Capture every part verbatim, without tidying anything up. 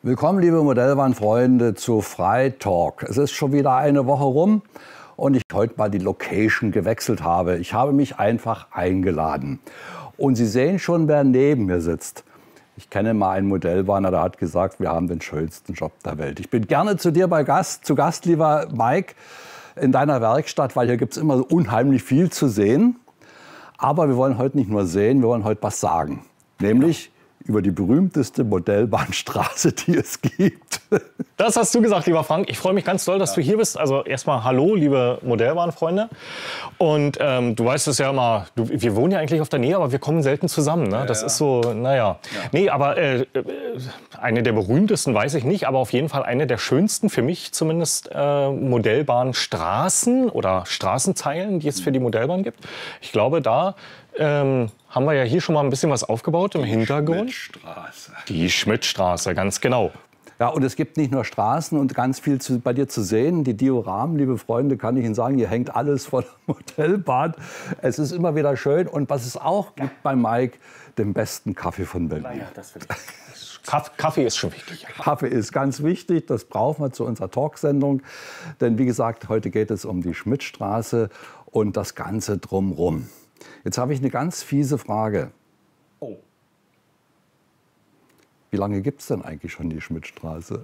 Willkommen, liebe Modellbahnfreunde, zu Freitalk. Es ist schon wieder eine Woche rum und ich heute mal die Location gewechselt habe. Ich habe mich einfach eingeladen. Und Sie sehen schon, wer neben mir sitzt. Ich kenne mal einen Modellbahner, der hat gesagt, wir haben den schönsten Job der Welt. Ich bin gerne zu dir bei Gast, zu Gast, lieber Mike, in deiner Werkstatt, weil hier gibt es immer unheimlich viel zu sehen. Aber wir wollen heute nicht nur sehen, wir wollen heute was sagen. Nämlich über die berühmteste Modellbahnstraße, die es gibt. Das hast du gesagt, lieber Frank. Ich freue mich ganz doll, dass ja. du hier bist. Also erstmal hallo, liebe Modellbahnfreunde. Und ähm, du weißt es ja immer, du, wir wohnen ja eigentlich auf der Nähe, aber wir kommen selten zusammen. Ne? Ja, das ja. ist so, naja. Ja. Nee, aber äh, eine der berühmtesten weiß ich nicht, aber auf jeden Fall eine der schönsten, für mich zumindest, äh, Modellbahnstraßen oder Straßenzeilen, die es für die Modellbahn gibt. Ich glaube, da ähm, haben wir ja hier schon mal ein bisschen was aufgebaut im Hintergrund. Schmidt-Straße. Die Schmidt-Straße, ganz genau. Ja, und es gibt nicht nur Straßen und ganz viel zu, bei dir zu sehen. Die Dioramen, liebe Freunde, kann ich Ihnen sagen, hier hängt alles von der Modellbahn. Es ist immer wieder schön. Und was es auch gibt bei Mike, den besten Kaffee von Berlin. Naja, das will ich. Kaffee ist schon wichtig. Kaffee ist ganz wichtig, das brauchen wir zu unserer Talksendung. Denn wie gesagt, heute geht es um die Schmidt-Straße und das Ganze drumherum. Jetzt habe ich eine ganz fiese Frage. Oh. Wie lange gibt es denn eigentlich schon die Schmidt-Straße?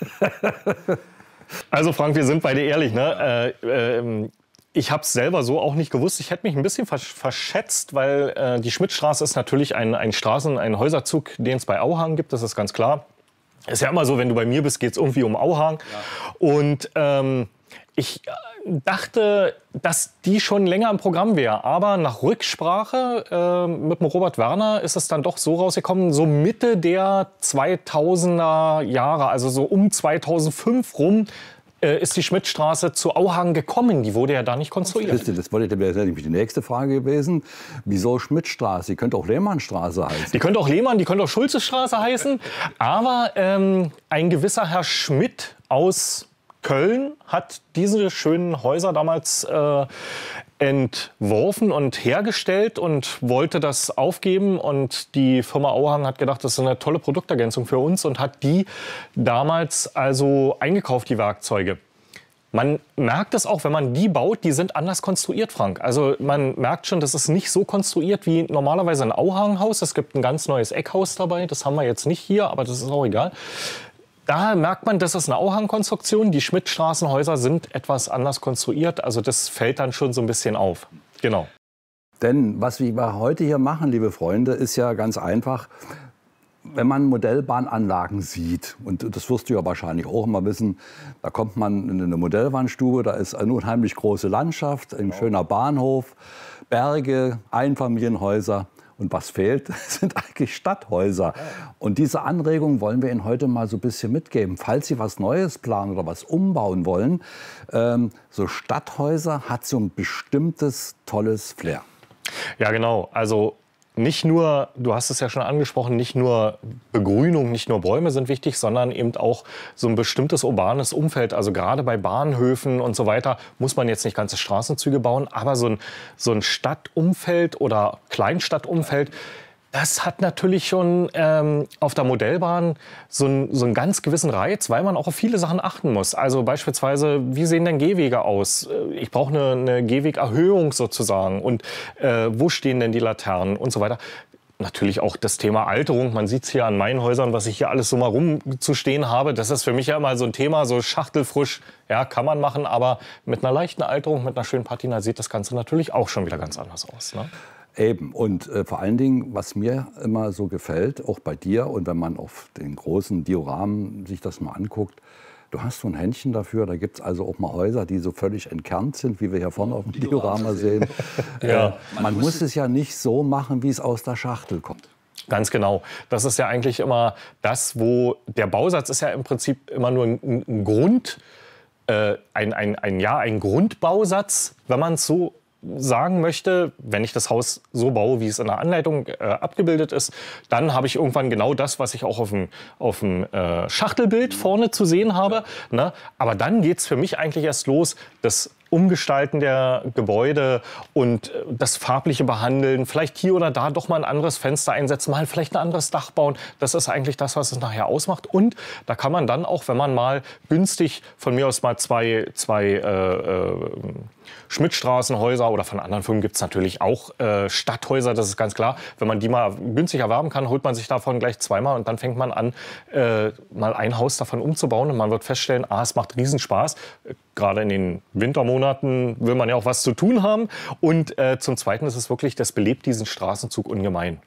Also Frank, wir sind beide ehrlich, ne? Äh, äh, ich habe es selber so auch nicht gewusst. Ich hätte mich ein bisschen verschätzt, weil äh, die Schmidt-Straße ist natürlich ein, ein Straßen-, ein Häuserzug, den es bei Auhagen gibt, das ist ganz klar. Ist ja immer so, wenn du bei mir bist, geht es irgendwie um Auhagen. Ja. Und ähm, ich dachte, dass die schon länger im Programm wäre. Aber nach Rücksprache äh, mit dem Robert Werner ist es dann doch so rausgekommen, so Mitte der zweitausender Jahre, also so um zweitausendfünf rum, äh, ist die Schmidt-Straße zu Auhagen gekommen. Die wurde ja da nicht konstruiert. Das, das wäre nämlich die nächste Frage gewesen. Wieso Schmidt-Straße? Die könnte auch Lehmannstraße heißen. Die könnte auch Lehmann, die könnte auch Schulze-Straße heißen. Aber ähm, ein gewisser Herr Schmidt aus Köln hat diese schönen Häuser damals äh, entworfen und hergestellt und wollte das aufgeben. Und die Firma Auhagen hat gedacht, das ist eine tolle Produktergänzung für uns und hat die damals also eingekauft, die Werkzeuge. Man merkt es auch, wenn man die baut, die sind anders konstruiert, Frank. Also man merkt schon, das ist nicht so konstruiert wie normalerweise ein Auhagen-Haus. Es gibt ein ganz neues Eckhaus dabei, das haben wir jetzt nicht hier, aber das ist auch egal. Da merkt man, das ist eine Auhangkonstruktion. Die Schmidt-Straßenhäuser sind etwas anders konstruiert. Also das fällt dann schon so ein bisschen auf. Genau. Denn was wir heute hier machen, liebe Freunde, ist ja ganz einfach. Wenn man Modellbahnanlagen sieht, und das wirst du ja wahrscheinlich auch immer wissen, da kommt man in eine Modellbahnstube, da ist eine unheimlich große Landschaft, ein schöner Bahnhof, Berge, Einfamilienhäuser. Und was fehlt, sind eigentlich Stadthäuser. Und diese Anregung wollen wir Ihnen heute mal so ein bisschen mitgeben. Falls Sie was Neues planen oder was umbauen wollen, ähm, so Stadthäuser hat so ein bestimmtes tolles Flair. Ja, genau. Also nicht nur, du hast es ja schon angesprochen, nicht nur Begrünung, nicht nur Bäume sind wichtig, sondern eben auch so ein bestimmtes urbanes Umfeld. Also gerade bei Bahnhöfen und so weiter muss man jetzt nicht ganze Straßenzüge bauen, aber so ein, so ein Stadtumfeld oder Kleinstadtumfeld, das hat natürlich schon ähm, auf der Modellbahn so, ein, so einen ganz gewissen Reiz, weil man auch auf viele Sachen achten muss. Also beispielsweise, wie sehen denn Gehwege aus? Ich brauche eine, eine Gehwegerhöhung sozusagen. Und äh, wo stehen denn die Laternen und so weiter. Natürlich auch das Thema Alterung. Man sieht es hier an meinen Häusern, was ich hier alles so mal rumzustehen habe. Das ist für mich ja immer so ein Thema, so schachtelfrisch. Ja, kann man machen, aber mit einer leichten Alterung, mit einer schönen Patina sieht das Ganze natürlich auch schon wieder ganz anders aus, ne? Eben. Und äh, vor allen Dingen, was mir immer so gefällt, auch bei dir und wenn man auf den großen Dioramen sich das mal anguckt, du hast so ein Händchen dafür. Da gibt es also auch mal Häuser, die so völlig entkernt sind, wie wir hier vorne auf dem Diorama sehen. Ja. Äh, man, man muss es ja nicht so machen, wie es aus der Schachtel kommt. Ganz genau. Das ist ja eigentlich immer das, wo der Bausatz ist ja im Prinzip immer nur ein, ein Grund, äh, ein, ein, ein, ja, ein Grundbausatz, wenn man es so sagen möchte, wenn ich das Haus so baue, wie es in der Anleitung äh, abgebildet ist, dann habe ich irgendwann genau das, was ich auch auf dem, auf dem äh, Schachtelbild vorne zu sehen habe. Ne? Aber dann geht es für mich eigentlich erst los, das Umgestalten der Gebäude und das farbliche Behandeln, vielleicht hier oder da doch mal ein anderes Fenster einsetzen, mal vielleicht ein anderes Dach bauen. Das ist eigentlich das, was es nachher ausmacht. Und da kann man dann auch, wenn man mal günstig von mir aus mal zwei, zwei äh, äh, Schmidtstraßenhäuser oder von anderen Firmen gibt es natürlich auch äh, Stadthäuser, das ist ganz klar. Wenn man die mal günstig erwerben kann, holt man sich davon gleich zweimal und dann fängt man an, äh, mal ein Haus davon umzubauen und man wird feststellen, ah, es macht Riesenspaß. Gerade in den Wintermonaten will man ja auch was zu tun haben. Und äh, zum Zweiten ist es wirklich, das belebt diesen Straßenzug ungemein.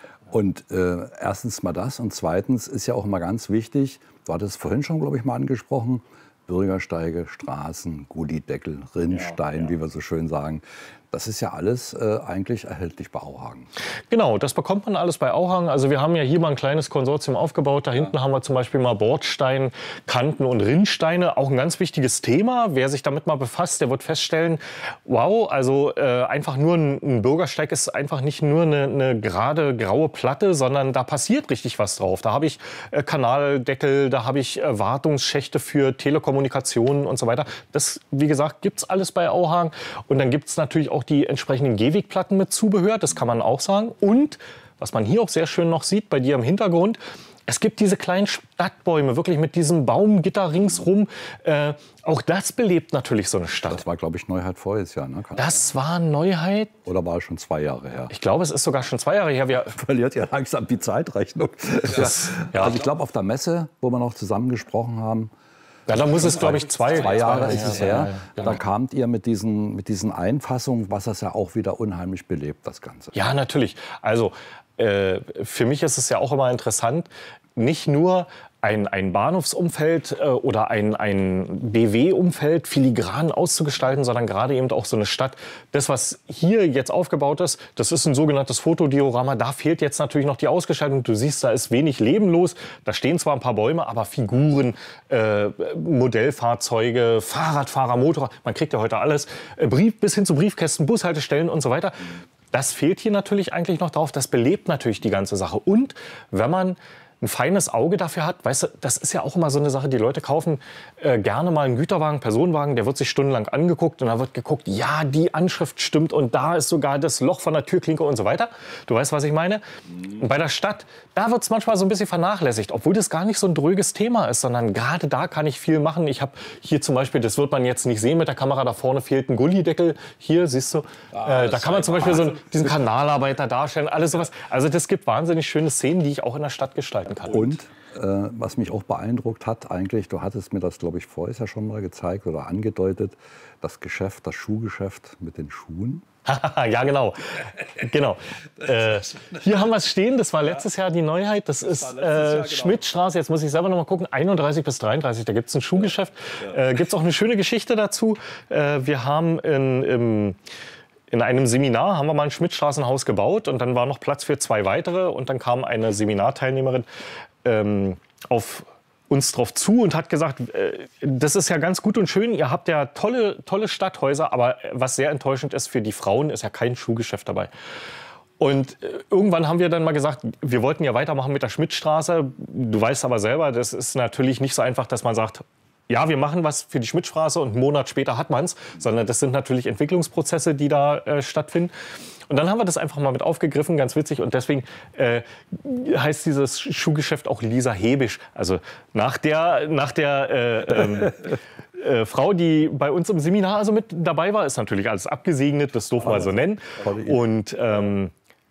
Und äh, erstens mal das und zweitens ist ja auch mal ganz wichtig, du hattest es vorhin schon, glaube ich, mal angesprochen, Bürgersteige, Straßen, Gullideckel, Rinnstein, ja, ja. wie wir so schön sagen. Das ist ja alles äh, eigentlich erhältlich bei Auhagen. Genau, das bekommt man alles bei Auhagen. Also wir haben ja hier mal ein kleines Konsortium aufgebaut. Da ja. hinten haben wir zum Beispiel mal Bordstein, Kanten und Rinnsteine. Auch ein ganz wichtiges Thema. Wer sich damit mal befasst, der wird feststellen, wow, also äh, einfach nur ein, ein Bürgersteig ist einfach nicht nur eine, eine gerade graue Platte, sondern da passiert richtig was drauf. Da habe ich äh, Kanaldeckel, da habe ich äh, Wartungsschächte für Telekommunikationen und so weiter. Das, wie gesagt, gibt's alles bei Auhagen. Und dann gibt's natürlich auch die entsprechenden Gehwegplatten mit Zubehör, das kann man auch sagen. Und was man hier auch sehr schön noch sieht, bei dir im Hintergrund, es gibt diese kleinen Stadtbäume, wirklich mit diesem Baumgitter ringsrum. Äh, auch das belebt natürlich so eine Stadt. Das war, glaube ich, Neuheit voriges Jahr, ne? Das war Neuheit. Oder war es schon zwei Jahre her? Ich glaube, es ist sogar schon zwei Jahre her. Wir verliert ja langsam die Zeitrechnung. Das, ja. Also ich glaube, auf der Messe, wo wir noch zusammen gesprochen haben, ja, da muss es, glaube ich, zwei, zwei Jahre ist es her. Ja, ja, da kamt ihr mit diesen, mit diesen Einfassungen, was das ja auch wieder unheimlich belebt, das Ganze. Ja, natürlich. Also äh, für mich ist es ja auch immer interessant, nicht nur ein, ein Bahnhofsumfeld äh, oder ein, ein B W-Umfeld filigran auszugestalten, sondern gerade eben auch so eine Stadt. Das, was hier jetzt aufgebaut ist, das ist ein sogenanntes Fotodiorama. Da fehlt jetzt natürlich noch die Ausgestaltung. Du siehst, da ist wenig lebenlos. Da stehen zwar ein paar Bäume, aber Figuren, äh, Modellfahrzeuge, Fahrradfahrer, Motorrad. Man kriegt ja heute alles. Äh, Brief, bis hin zu Briefkästen, Bushaltestellen und so weiter. Das fehlt hier natürlich eigentlich noch drauf. Das belebt natürlich die ganze Sache. Und wenn man ein feines Auge dafür hat, weißt du, das ist ja auch immer so eine Sache, die Leute kaufen äh, gerne mal einen Güterwagen, Personenwagen, der wird sich stundenlang angeguckt und da wird geguckt, ja, die Anschrift stimmt und da ist sogar das Loch von der Türklinke und so weiter. Du weißt, was ich meine? Und bei der Stadt, da wird es manchmal so ein bisschen vernachlässigt, obwohl das gar nicht so ein dröges Thema ist, sondern gerade da kann ich viel machen. Ich habe hier zum Beispiel, das wird man jetzt nicht sehen mit der Kamera, da vorne fehlt ein Gullideckel. Hier, siehst du, äh, da kann man zum Beispiel so einen, diesen Kanalarbeiter darstellen, alles sowas. Also das gibt wahnsinnig schöne Szenen, die ich auch in der Stadt gestalten kann. Und äh, was mich auch beeindruckt hat eigentlich, du hattest mir das, glaube ich, vorher ja schon mal gezeigt oder angedeutet, das Geschäft, das Schuhgeschäft mit den Schuhen. Ja, genau. genau. Äh, hier haben wir es stehen, das war letztes Jahr die Neuheit. Das, das ist äh, Schmidtstraße, jetzt muss ich selber noch mal gucken, einunddreißig bis dreiunddreißig, da gibt es ein Schuhgeschäft. Ja. Äh, gibt es auch eine schöne Geschichte dazu. Äh, wir haben in, im In einem Seminar haben wir mal ein Schmidtstraßenhaus gebaut und dann war noch Platz für zwei weitere und dann kam eine Seminarteilnehmerin ähm, auf uns drauf zu und hat gesagt, äh, das ist ja ganz gut und schön, ihr habt ja tolle, tolle Stadthäuser, aber was sehr enttäuschend ist für die Frauen, ist ja kein Schuhgeschäft dabei. Und äh, irgendwann haben wir dann mal gesagt, wir wollten ja weitermachen mit der Schmidtstraße. Du weißt aber selber, das ist natürlich nicht so einfach, dass man sagt, ja, wir machen was für die Schmidtstraße und einen Monat später hat man es, sondern das sind natürlich Entwicklungsprozesse, die da äh, stattfinden. Und dann haben wir das einfach mal mit aufgegriffen, ganz witzig. Und deswegen äh, heißt dieses Schuhgeschäft auch Lisa Hebisch. Also nach der, nach der äh, ähm, äh, Frau, die bei uns im Seminar also mit dabei war, ist natürlich alles abgesegnet, das durften wir so nennen. Und ähm,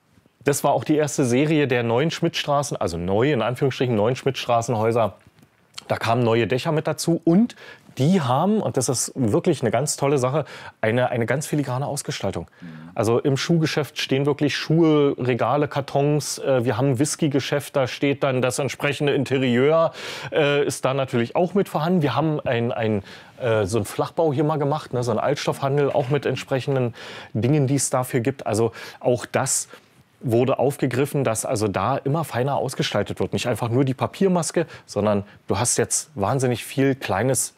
das war auch die erste Serie der neuen Schmidtstraßen, also neu in Anführungsstrichen, neuen Schmidtstraßenhäuser. Da kamen neue Dächer mit dazu und die haben, und das ist wirklich eine ganz tolle Sache, eine, eine ganz filigrane Ausgestaltung. Also im Schuhgeschäft stehen wirklich Schuhe, Regale, Kartons. Äh, wir haben ein Whisky-Geschäft, da steht dann das entsprechende Interieur, äh, ist da natürlich auch mit vorhanden. Wir haben ein, ein, äh, so einen Flachbau hier mal gemacht, ne, so einen Altstoffhandel, auch mit entsprechenden Dingen, die es dafür gibt. Also auch das wurde aufgegriffen, dass also da immer feiner ausgestaltet wird. Nicht einfach nur die Papiermaske, sondern du hast jetzt wahnsinnig viel kleines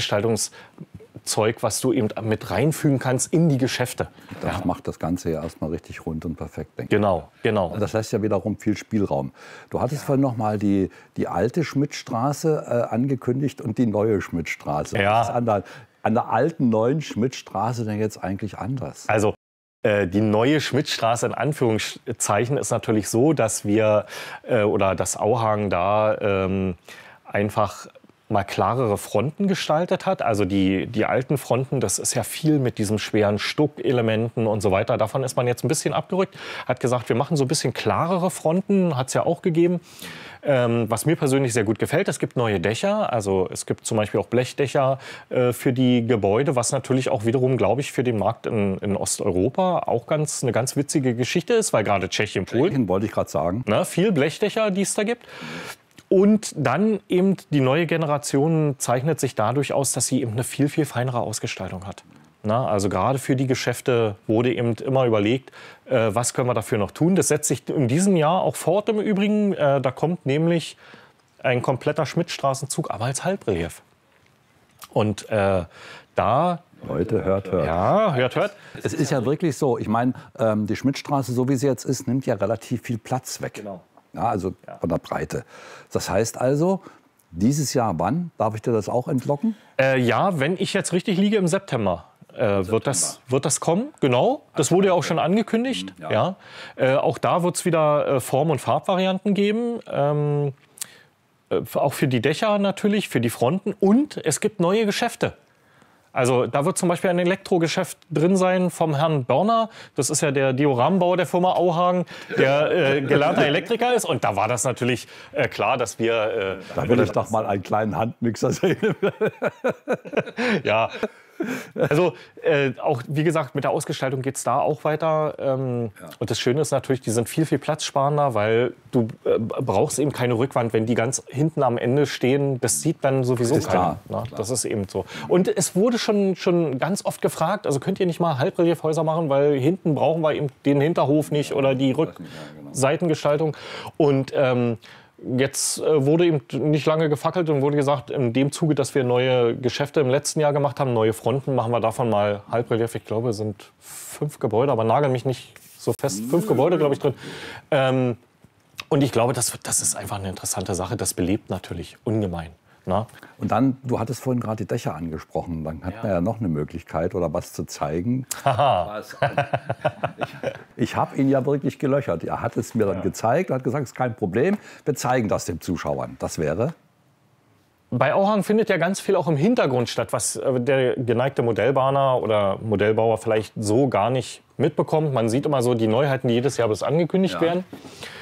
Ausgestaltungszeug, was du eben mit reinfügen kannst in die Geschäfte. Das ja. macht das Ganze ja erstmal richtig rund und perfekt, denke genau, ich. Genau, genau. Das lässt ja wiederum viel Spielraum. Du hattest ja. vorhin noch mal die, die alte Schmidtstraße äh, angekündigt und die neue Schmidtstraße. Ja. Das andere. an der alten neuen Schmidtstraße denn jetzt eigentlich anders? Also äh, die neue Schmidtstraße in Anführungszeichen ist natürlich so, dass wir äh, oder das Auhagen da ähm, einfach mal klarere Fronten gestaltet hat. Also die, die alten Fronten, das ist ja viel mit diesen schweren Stuckelementen und so weiter. Davon ist man jetzt ein bisschen abgerückt. Hat gesagt, wir machen so ein bisschen klarere Fronten, hat es ja auch gegeben. Ähm, was mir persönlich sehr gut gefällt, es gibt neue Dächer. Also es gibt zum Beispiel auch Blechdächer äh, für die Gebäude, was natürlich auch wiederum, glaube ich, für den Markt in, in Osteuropa auch ganz, eine ganz witzige Geschichte ist, weil gerade Tschechien, Polen, Tschechien wollte ich gerade sagen. Ne, viel Blechdächer, die es da gibt. Und dann eben die neue Generation zeichnet sich dadurch aus, dass sie eben eine viel, viel feinere Ausgestaltung hat. Na, also gerade für die Geschäfte wurde eben immer überlegt, äh, was können wir dafür noch tun. Das setzt sich in diesem Jahr auch fort im Übrigen. Äh, da kommt nämlich ein kompletter Schmidtstraßenzug, aber als Halbrelief. Und äh, da... Leute, hört, hört. Ja, hört, hört. Es ist ja wirklich so, ich meine, ähm, die Schmidtstraße, so wie sie jetzt ist, nimmt ja relativ viel Platz weg. Genau. Ja, also von der Breite. Das heißt also, dieses Jahr wann? Darf ich dir das auch entlocken? Äh, ja, wenn ich jetzt richtig liege, im September. Äh, wird, das, wird das kommen, genau. Das wurde ja auch schon angekündigt. Ja. Ja. Äh, auch da wird es wieder äh, Form- und Farbvarianten geben. Ähm, äh, auch für die Dächer natürlich, für die Fronten. Und es gibt neue Geschäfte. Also da wird zum Beispiel ein Elektrogeschäft drin sein vom Herrn Börner. Das ist ja der Dioramenbauer der Firma Auhagen, der äh, gelernter Elektriker ist. Und da war das natürlich äh, klar, dass wir... Äh, da will ich doch mal einen kleinen Handmixer sehen. Ja. Also äh, auch, wie gesagt, mit der Ausgestaltung geht es da auch weiter. Ähm, ja. Und das Schöne ist natürlich, die sind viel, viel platzsparender, weil du äh, brauchst eben keine Rückwand, wenn die ganz hinten am Ende stehen. Das sieht dann sowieso das keiner. Klar. Na, das ist eben so. Und es wurde schon, schon ganz oft gefragt, also könnt ihr nicht mal Halbreliefhäuser machen, weil hinten brauchen wir eben den Hinterhof nicht oder die Rückseitengestaltung. Und ähm, jetzt äh, wurde eben nicht lange gefackelt und wurde gesagt, in dem Zuge, dass wir neue Geschäfte im letzten Jahr gemacht haben, neue Fronten, machen wir davon mal Halbrelief. Ich glaube, es sind fünf Gebäude, aber nagel mich nicht so fest. Fünf Gebäude, glaube ich, drin. Ähm, und ich glaube, das, das ist einfach eine interessante Sache. Das belebt natürlich ungemein. Na? Und dann, du hattest vorhin gerade die Dächer angesprochen, dann hat ja. man ja noch eine Möglichkeit oder was zu zeigen. Was, ich ich habe ihn ja wirklich gelöchert. Er hat es mir dann ja. gezeigt, hat gesagt, es ist kein Problem, wir zeigen das den Zuschauern. Das wäre? Bei Auhagen findet ja ganz viel auch im Hintergrund statt, was der geneigte Modellbahner oder Modellbauer vielleicht so gar nicht mitbekommt. Man sieht immer so die Neuheiten, die jedes Jahr bis angekündigt ja. werden.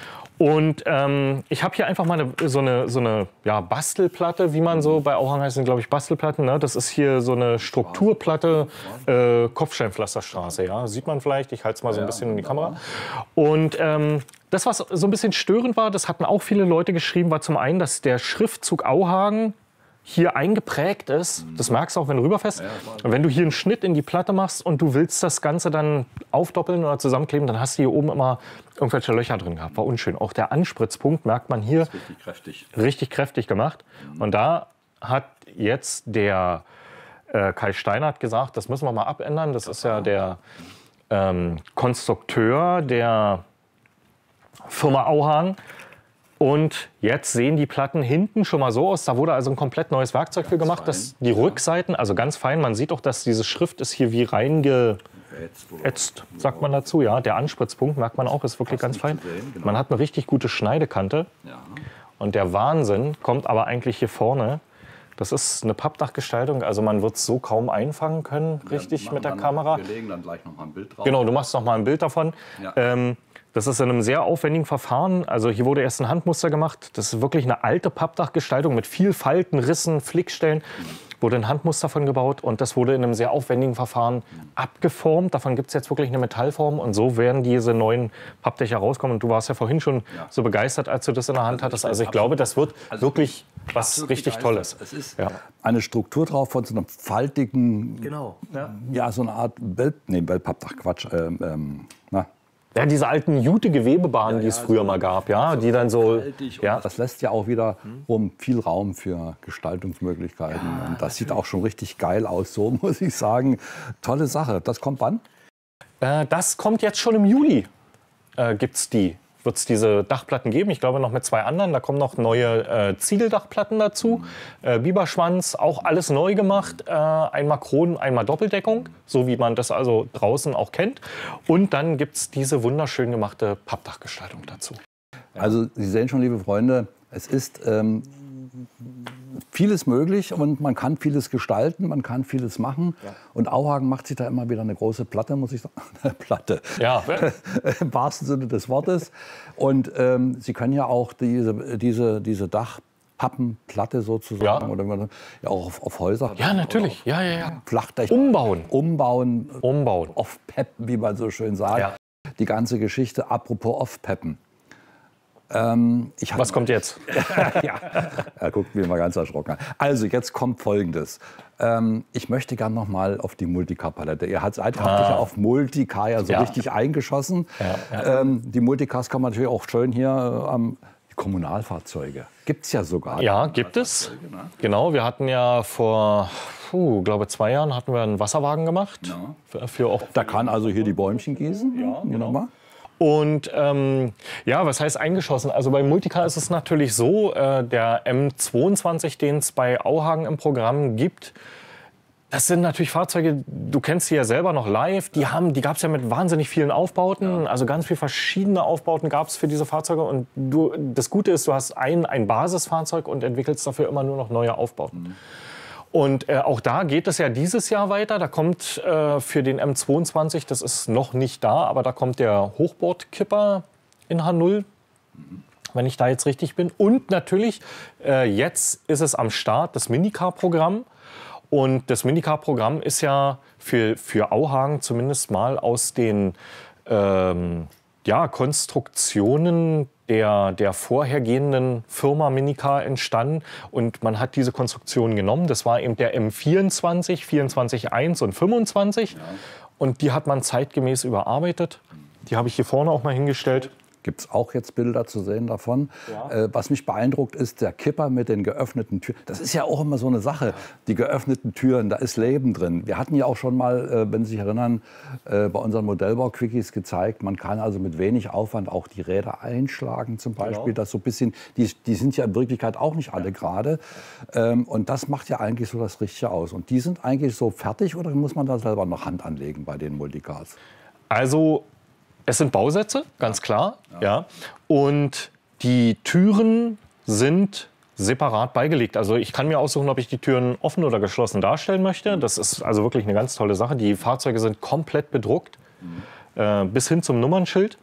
Und ähm, ich habe hier einfach mal eine, so eine, so eine ja, Bastelplatte, wie man so bei Auhagen heißt, sind glaube ich Bastelplatten. Ne? Das ist hier so eine Strukturplatte, äh, Kopfsteinpflasterstraße. Ja? Sieht man vielleicht, ich halte es mal so ein bisschen in die Kamera. Und ähm, das, was so ein bisschen störend war, das hatten auch viele Leute geschrieben, war zum einen, dass der Schriftzug Auhagen hier eingeprägt ist. Das merkst du auch, wenn du rüberfährst. Und wenn du hier einen Schnitt in die Platte machst und du willst das Ganze dann aufdoppeln oder zusammenkleben, dann hast du hier oben immer irgendwelche Löcher drin gehabt. War unschön. Auch der Anspritzpunkt merkt man hier. Das ist richtig kräftig. Richtig kräftig gemacht. Mhm. Und da hat jetzt der äh, Kai Steinert gesagt, das müssen wir mal abändern. Das ist ja der ähm, Konstrukteur der Firma Auhagen. Und jetzt sehen die Platten hinten schon mal so aus. Da wurde also ein komplett neues Werkzeug für gemacht. Das, die Rückseiten, also ganz fein. Man sieht auch, dass diese Schrift ist hier wie reingeätzt, sagt man dazu. Ja, der Anspritzpunkt, merkt man auch, ist wirklich ganz fein. Man hat eine richtig gute Schneidekante. Und der Wahnsinn kommt aber eigentlich hier vorne. Das ist eine Pappdachgestaltung, also man wird es so kaum einfangen können, richtig mit der Kamera. Wir legen dann gleich noch mal ein Bild drauf. Genau, du machst noch mal ein Bild davon. Ja. Ähm, Das ist in einem sehr aufwendigen Verfahren. Also hier wurde erst ein Handmuster gemacht. Das ist wirklich eine alte Pappdachgestaltung mit viel Falten, Rissen, Flickstellen. Wurde ein Handmuster von gebaut und das wurde in einem sehr aufwendigen Verfahren abgeformt. Davon gibt es jetzt wirklich eine Metallform und so werden diese neuen Pappdächer rauskommen. Und du warst ja vorhin schon ja. so begeistert, als du das in der Hand hattest. Also ich glaube, das wird also wirklich was richtig Tolles. Es ist ja. eine Struktur drauf von so einem faltigen, genau. ja. ja, so eine Art Welt, nee, Pappdach, Quatsch, ähm, ähm, na. Ja, diese alten Jute-Gewebebahnen, ja, die es ja, früher so mal gab, ja, die dann so. Ja. Das lässt ja auch wieder um viel Raum für Gestaltungsmöglichkeiten. Ja, und das, das sieht auch schon richtig geil aus, so muss ich sagen. Tolle Sache. Das kommt wann? Äh, das kommt jetzt schon im Juli, äh, gibt's die. wird es diese Dachplatten geben. Ich glaube noch mit zwei anderen. Da kommen noch neue äh, Ziegeldachplatten dazu. Äh, Biberschwanz, auch alles neu gemacht. Äh, einmal Kronen, einmal Doppeldeckung, so wie man das also draußen auch kennt. Und dann gibt es diese wunderschön gemachte Pappdachgestaltung dazu. Also Sie sehen schon, liebe Freunde, es ist ähm, vieles möglich und man kann vieles gestalten, man kann vieles machen. Ja. Und Auhagen macht sich da immer wieder eine große Platte, muss ich sagen. Platte. Ja. Im wahrsten Sinne des Wortes. Und ähm, Sie können ja auch diese, diese, diese Dachpappenplatte sozusagen, ja. oder ja, auch auf, auf Häuser. Ja, natürlich. Ja, ja, ja. Flachdach. Umbauen. Umbauen. Umbauen. Off-Peppen, wie man so schön sagt. Ja. Die ganze Geschichte, apropos Off-Peppen. Ähm, ich Was kommt jetzt? Ja, er guckt mich mal ganz erschrocken an. Also, jetzt kommt Folgendes. Ähm, ich möchte gern noch mal auf die Multicar-Palette. Ihr habt seid ah. ja auf Multicar ja so ja. richtig eingeschossen. Ja, ja. Ähm, die Multicars kann man natürlich auch schön hier äh, am Kommunalfahrzeuge. Gibt es ja sogar. Ja, gibt es. Ne? Genau, wir hatten ja vor, puh, glaube zwei Jahren hatten wir einen Wasserwagen gemacht. Ja. Für, für auch da kann also hier die Bäumchen gießen. Ja, genau. Mal. Und ähm, ja, was heißt eingeschossen? Also bei Multicar ist es natürlich so, äh, der M zweiundzwanzig, den es bei Auhagen im Programm gibt, das sind natürlich Fahrzeuge, du kennst sie ja selber noch live, die, haben, die gab es ja mit wahnsinnig vielen Aufbauten, also ganz viele verschiedene Aufbauten gab es für diese Fahrzeuge. Und du, das Gute ist, du hast ein, ein Basisfahrzeug und entwickelst dafür immer nur noch neue Aufbauten. Mhm. Und äh, auch da geht es ja dieses Jahr weiter. Da kommt äh, für den M zweiundzwanzig, das ist noch nicht da, aber da kommt der Hochbordkipper in H null, mhm. wenn ich da jetzt richtig bin. Und natürlich, äh, jetzt ist es am Start das Minicar-Programm. Und das Minicar-Programm ist ja für, für Auhagen zumindest mal aus den ähm, ja, Konstruktionen der, der vorhergehenden Firma Minicar entstanden. Und man hat diese Konstruktion genommen. Das war eben der M vierundzwanzig, vierundzwanzig Punkt eins und fünfundzwanzig. Ja. Und die hat man zeitgemäß überarbeitet. Die habe ich hier vorne auch mal hingestellt. Gibt es auch jetzt Bilder zu sehen davon. Ja. Äh, was mich beeindruckt, ist der Kipper mit den geöffneten Türen. Das ist ja auch immer so eine Sache, die geöffneten Türen, da ist Leben drin. Wir hatten ja auch schon mal, äh, wenn Sie sich erinnern, äh, bei unseren Modellbau-Quickies gezeigt, man kann also mit wenig Aufwand auch die Räder einschlagen zum Beispiel. Genau. Das so ein bisschen, die, die sind ja in Wirklichkeit auch nicht alle gerade. Ähm, und das macht ja eigentlich so das Richtige aus. Und die sind eigentlich so fertig oder muss man da selber noch Hand anlegen bei den Multicars? Also es sind Bausätze, ganz klar. Ja. Ja. Und die Türen sind separat beigelegt. Also ich kann mir aussuchen, ob ich die Türen offen oder geschlossen darstellen möchte. Das ist also wirklich eine ganz tolle Sache. Die Fahrzeuge sind komplett bedruckt, mhm. äh, bis hin zum Nummernschild.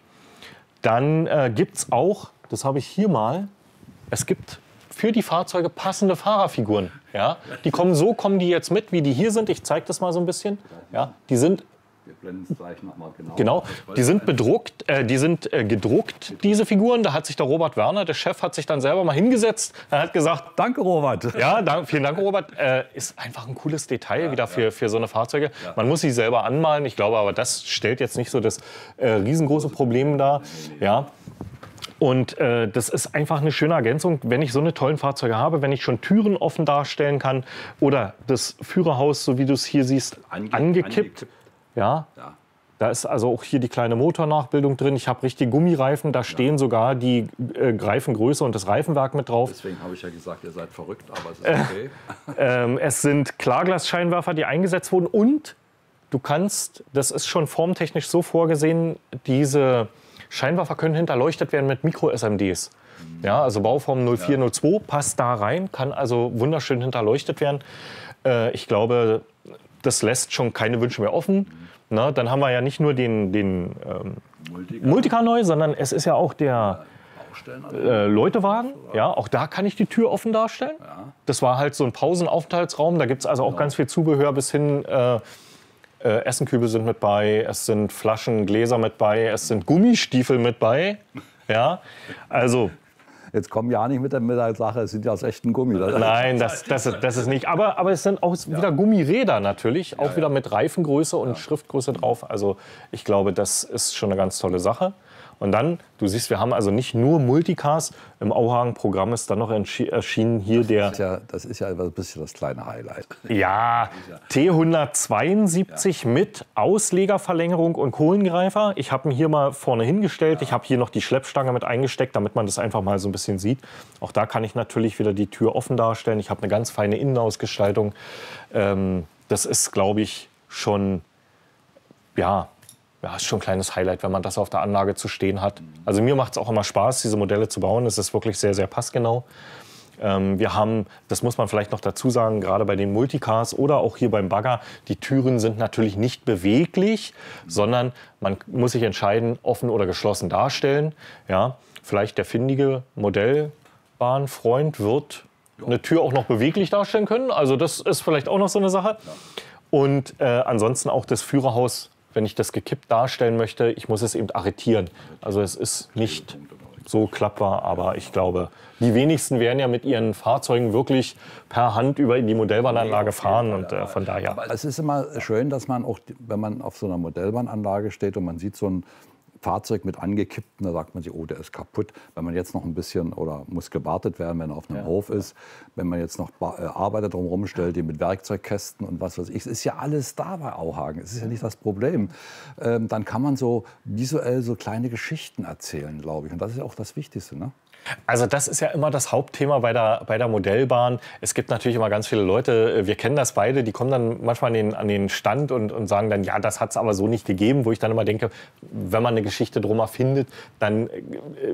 Dann äh, gibt es auch, das habe ich hier mal, es gibt für die Fahrzeuge passende Fahrerfiguren. Ja. Die kommen so, kommen die jetzt mit, wie die hier sind. Ich zeige das mal so ein bisschen. Ja. Die sind Wir blenden es gleich noch mal genau. Genau, die sind bedruckt, äh, die sind äh, gedruckt, diese Figuren. Da hat sich der Robert Werner, der Chef, hat sich dann selber mal hingesetzt. Er hat gesagt, danke Robert. Ja, dank, vielen Dank Robert. Äh, ist einfach ein cooles Detail ja, wieder für, ja. für so eine Fahrzeuge. Ja. Man muss sie selber anmalen. Ich glaube aber, das stellt jetzt nicht so das äh, riesengroße Problem dar. Ja. Und äh, das ist einfach eine schöne Ergänzung, wenn ich so eine tollen Fahrzeuge habe, wenn ich schon Türen offen darstellen kann oder das Führerhaus, so wie du es hier siehst, Ange angekippt. angekippt. Ja, ja, da ist also auch hier die kleine Motornachbildung drin. Ich habe richtige Gummireifen, da stehen ja. sogar die äh, Reifengröße und das Reifenwerk mit drauf. Deswegen habe ich ja gesagt, ihr seid verrückt, aber es ist okay. Äh, ähm, es sind Klarglasscheinwerfer, die eingesetzt wurden und du kannst, das ist schon formtechnisch so vorgesehen, diese Scheinwerfer können hinterleuchtet werden mit Micro-S M Ds. Mhm. Ja, also Bauform null vier null zwei passt da rein, kann also wunderschön hinterleuchtet werden. Äh, ich glaube, das lässt schon keine Wünsche mehr offen. Mhm. Na, dann haben wir ja nicht nur den, den ähm, Multicar. Multicar neu, sondern es ist ja auch der äh, Leutewagen. Ja, auch da kann ich die Tür offen darstellen. Ja. Das war halt so ein Pausenaufenthaltsraum. Da gibt es also auch genau. ganz viel Zubehör bis hin. Äh, äh, Essenkübel sind mit bei, es sind Flaschen, Gläser mit bei, es sind Gummistiefel mit bei. Ja, also. Jetzt kommen ja nicht mit der, mit der Sache, es sind ja aus echtem Gummi. Das Nein, das, das, ist, das ist nicht. Aber, aber es sind auch wieder ja. Gummiräder natürlich, auch ja, wieder mit Reifengröße und ja. Schriftgröße drauf. Also ich glaube, das ist schon eine ganz tolle Sache. Und dann, du siehst, wir haben also nicht nur Multicars, im Auhagen-Programm ist dann noch erschienen hier das der... Ist ja, das ist ja ein bisschen das kleine Highlight. Ja, T hundertzweiundsiebzig ja. mit Auslegerverlängerung und Kohlengreifer. Ich habe ihn hier mal vorne hingestellt. Ja. Ich habe hier noch die Schleppstange mit eingesteckt, damit man das einfach mal so ein bisschen sieht. Auch da kann ich natürlich wieder die Tür offen darstellen. Ich habe eine ganz feine Innenausgestaltung. Ähm, das ist, glaube ich, schon... Ja, Ja, ist schon ein kleines Highlight, wenn man das auf der Anlage zu stehen hat. Also mir macht es auch immer Spaß, diese Modelle zu bauen. Es ist wirklich sehr, sehr passgenau. Ähm, wir haben, das muss man vielleicht noch dazu sagen, gerade bei den Multicars oder auch hier beim Bagger, die Türen sind natürlich nicht beweglich, sondern man muss sich entscheiden, offen oder geschlossen darstellen. Ja, vielleicht der findige Modellbahnfreund wird eine Tür auch noch beweglich darstellen können. Also das ist vielleicht auch noch so eine Sache. Und äh, ansonsten auch das Führerhaus, wenn ich das gekippt darstellen möchte, ich muss es eben arretieren. Also es ist nicht so klappbar, aber ich glaube, die wenigsten werden ja mit ihren Fahrzeugen wirklich per Hand über die Modellbahnanlage fahren und äh, von daher. Aber es ist immer schön, dass man auch, wenn man auf so einer Modellbahnanlage steht und man sieht so ein Fahrzeug mit angekippten, da sagt man sich, oh, der ist kaputt. Wenn man jetzt noch ein bisschen, oder muss gewartet werden, wenn er auf einem ja. Hof ist, wenn man jetzt noch äh, Arbeiter drumherum stellt, die mit Werkzeugkästen und was weiß ich, es ist ja alles da bei Auhagen, es ist ja nicht das Problem. Ähm, dann kann man so visuell so kleine Geschichten erzählen, glaube ich. Und das ist ja auch das Wichtigste, ne? Also das ist ja immer das Hauptthema bei der, bei der Modellbahn. Es gibt natürlich immer ganz viele Leute, wir kennen das beide, die kommen dann manchmal an den, an den Stand und, und sagen dann, ja, das hat es aber so nicht gegeben. Wo ich dann immer denke, wenn man eine Geschichte drum erfindet, dann äh,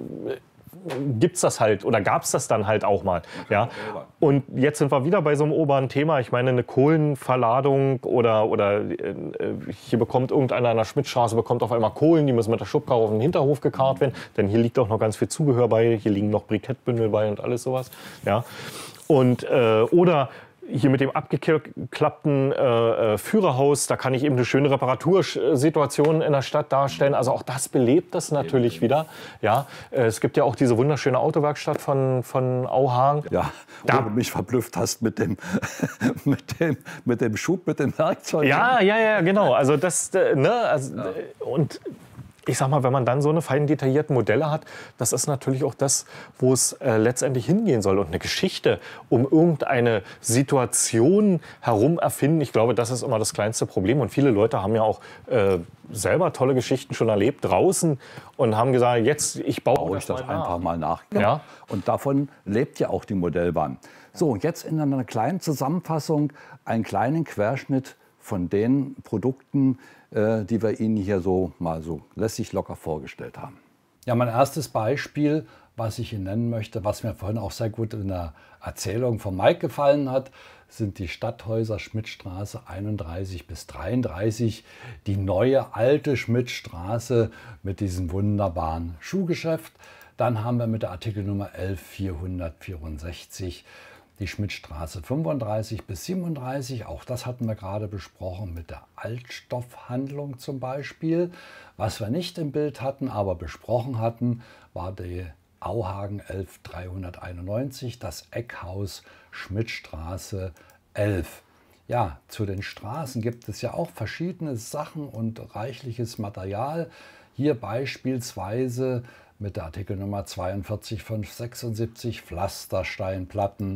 gibt es das halt oder gab es das dann halt auch mal. Ja? Und jetzt sind wir wieder bei so einem oberen Thema. Ich meine, eine Kohlenverladung oder, oder äh, hier bekommt irgendeiner an der Schmidtstraße bekommt auf einmal Kohlen, die müssen mit der Schubkarre auf den Hinterhof gekarrt werden, denn hier liegt auch noch ganz viel Zubehör bei, hier liegen noch Brikettbündel bei und alles sowas. Ja? Und, äh, oder hier mit dem abgeklappten äh, Führerhaus, da kann ich eben eine schöne Reparatursituation in der Stadt darstellen. Also auch das belebt das natürlich wieder. Ja, äh, es gibt ja auch diese wunderschöne Autowerkstatt von, von Auhagen. Ja, wo da, du mich verblüfft hast mit dem, mit, dem, mit dem Schub, mit dem Werkzeug. Ja, ja, ja, genau. Also das, äh, ne, also, ja. Und ich sag mal, wenn man dann so eine fein detaillierte Modelle hat, das ist natürlich auch das, wo es äh, letztendlich hingehen soll. Und eine Geschichte um irgendeine Situation herum erfinden, ich glaube, das ist immer das kleinste Problem. Und viele Leute haben ja auch äh, selber tolle Geschichten schon erlebt draußen und haben gesagt, jetzt, ich baue, baue ich das, das mal einfach mal nach. Ja. Ja. Und davon lebt ja auch die Modellbahn. So, jetzt in einer kleinen Zusammenfassung, einen kleinen Querschnitt von den Produkten, die wir Ihnen hier so mal so lässig locker vorgestellt haben. Ja, mein erstes Beispiel, was ich Ihnen nennen möchte, was mir vorhin auch sehr gut in der Erzählung von Mike gefallen hat, sind die Stadthäuser Schmidtstraße einunddreißig bis dreiunddreißig. Die neue alte Schmidtstraße mit diesem wunderbaren Schuhgeschäft. Dann haben wir mit der Artikelnummer elf vierhundertvierundsechzig die Schmidtstraße fünfunddreißig bis siebenunddreißig, auch das hatten wir gerade besprochen mit der Altstoffhandlung zum Beispiel. Was wir nicht im Bild hatten, aber besprochen hatten, war die Auhagen elf dreihunderteinundneunzig, das Eckhaus Schmidtstraße elf. Ja, zu den Straßen gibt es ja auch verschiedene Sachen und reichliches Material. Hier beispielsweise mit der Artikelnummer zweiundvierzig fünfhundertsechsundsiebzig Pflastersteinplatten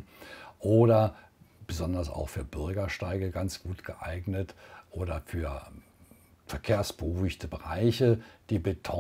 oder besonders auch für Bürgersteige ganz gut geeignet oder für verkehrsberuhigte Bereiche die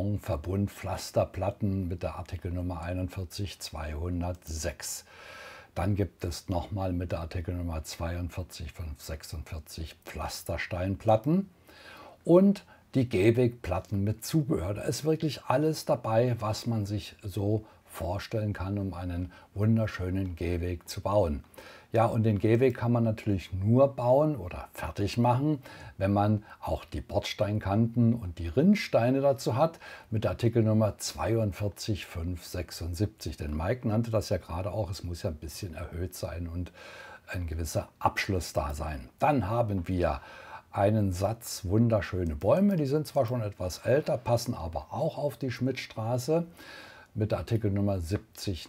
Betonverbundpflasterplatten mit der Artikelnummer einundvierzig zweihundertsechs. Dann gibt es nochmal mit der Artikelnummer zweiundvierzig fünfhundertsechsundvierzig Pflastersteinplatten und die Gehwegplatten mit Zubehör. Da ist wirklich alles dabei, was man sich so vorstellen kann, um einen wunderschönen Gehweg zu bauen. Ja, und den Gehweg kann man natürlich nur bauen oder fertig machen, wenn man auch die Bordsteinkanten und die Rinnsteine dazu hat, mit der Artikelnummer zweiundvierzig fünfhundertsechsundsiebzig. Denn Mike nannte das ja gerade auch, es muss ja ein bisschen erhöht sein und ein gewisser Abschluss da sein. Dann haben wir einen Satz wunderschöne Bäume, die sind zwar schon etwas älter, passen aber auch auf die Schmidtstraße mit der Artikelnummer siebzig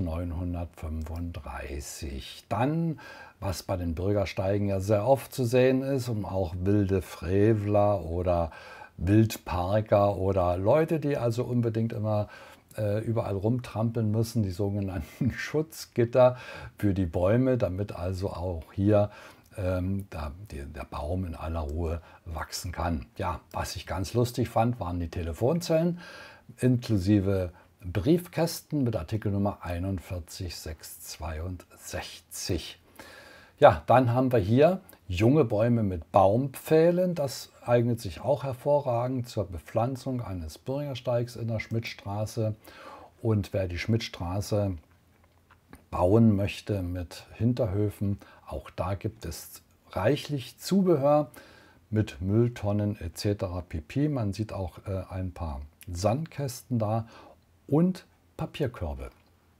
neunhundertfünfunddreißig. Dann, was bei den Bürgersteigen ja sehr oft zu sehen ist, um auch wilde Frevler oder Wildparker oder Leute, die also unbedingt immer äh, überall rumtrampeln müssen, die sogenannten Schutzgitter für die Bäume, damit also auch hier ähm, da, die, der Baum in aller Ruhe wachsen kann. Ja, was ich ganz lustig fand, waren die Telefonzellen inklusive Briefkästen mit Artikelnummer einundvierzig sechshundertzweiundsechzig. Ja, dann haben wir hier junge Bäume mit Baumpfählen. Das eignet sich auch hervorragend zur Bepflanzung eines Bürgersteigs in der Schmidtstraße. Und wer die Schmidtstraße bauen möchte mit Hinterhöfen, auch da gibt es reichlich Zubehör mit Mülltonnen et cetera pp. Man sieht auch äh, ein paar Sandkästen da und Papierkörbe.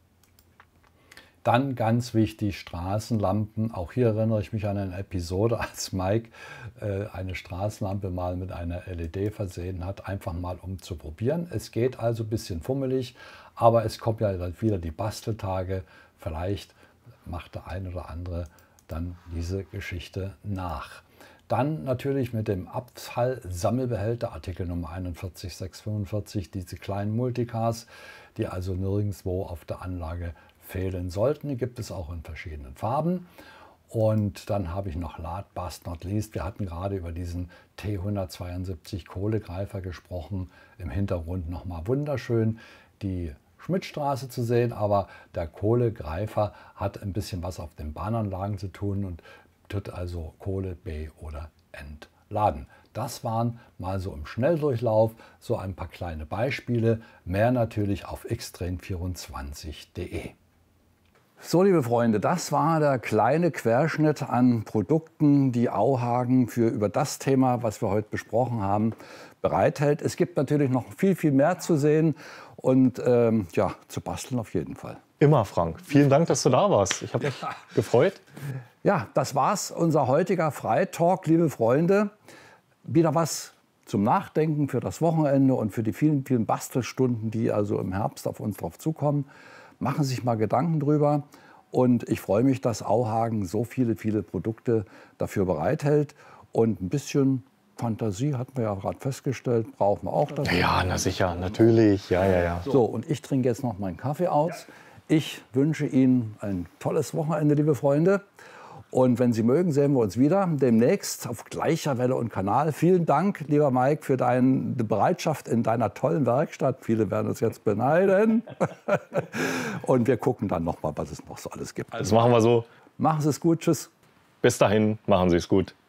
Dann ganz wichtig, Straßenlampen. Auch hier erinnere ich mich an eine Episode, als Mike äh, eine Straßenlampe mal mit einer L E D versehen hat, einfach mal um zu probieren. Es geht also ein bisschen fummelig, aber es kommen ja dann wieder die Basteltage. Vielleicht macht der ein oder andere dann diese Geschichte nach. Dann natürlich mit dem Abfallsammelbehälter, Artikelnummer einundvierzig sechshundertfünfundvierzig, diese kleinen Multicars, die also nirgendwo auf der Anlage fehlen sollten. Die gibt es auch in verschiedenen Farben. Und dann habe ich noch last but not least, wir hatten gerade über diesen T hundertzweiundsiebzig Kohlegreifer gesprochen. Im Hintergrund nochmal wunderschön die Schmidtstraße zu sehen, aber der Kohlegreifer hat ein bisschen was auf den Bahnanlagen zu tun und tut also Kohle be- oder entladen. Das waren mal so im Schnelldurchlauf so ein paar kleine Beispiele. Mehr natürlich auf x train vierundzwanzig punkt de. So, liebe Freunde, das war der kleine Querschnitt an Produkten, die Auhagen für über das Thema, was wir heute besprochen haben, bereithält. Es gibt natürlich noch viel, viel mehr zu sehen und ähm, ja, zu basteln auf jeden Fall. Immer, Frank. Vielen Dank, dass du da warst. Ich habe mich ja. gefreut. Ja, das war's, unser heutiger Freitalk, liebe Freunde. Wieder was zum Nachdenken für das Wochenende und für die vielen, vielen Bastelstunden, die also im Herbst auf uns drauf zukommen. Machen Sie sich mal Gedanken drüber. Und ich freue mich, dass Auhagen so viele, viele Produkte dafür bereithält. Und ein bisschen Fantasie, hatten wir ja gerade festgestellt, brauchen wir auch dazu. Ja, na sicher, natürlich. Ja, ja, ja. So, und ich trinke jetzt noch meinen Kaffee aus. Ich wünsche Ihnen ein tolles Wochenende, liebe Freunde. Und wenn Sie mögen, sehen wir uns wieder demnächst auf gleicher Welle und Kanal. Vielen Dank, lieber Mike, für deine Bereitschaft in deiner tollen Werkstatt. Viele werden uns jetzt beneiden. Und wir gucken dann noch mal, was es noch so alles gibt. Das machen wir so. Machen Sie es gut. Tschüss. Bis dahin, machen Sie es gut.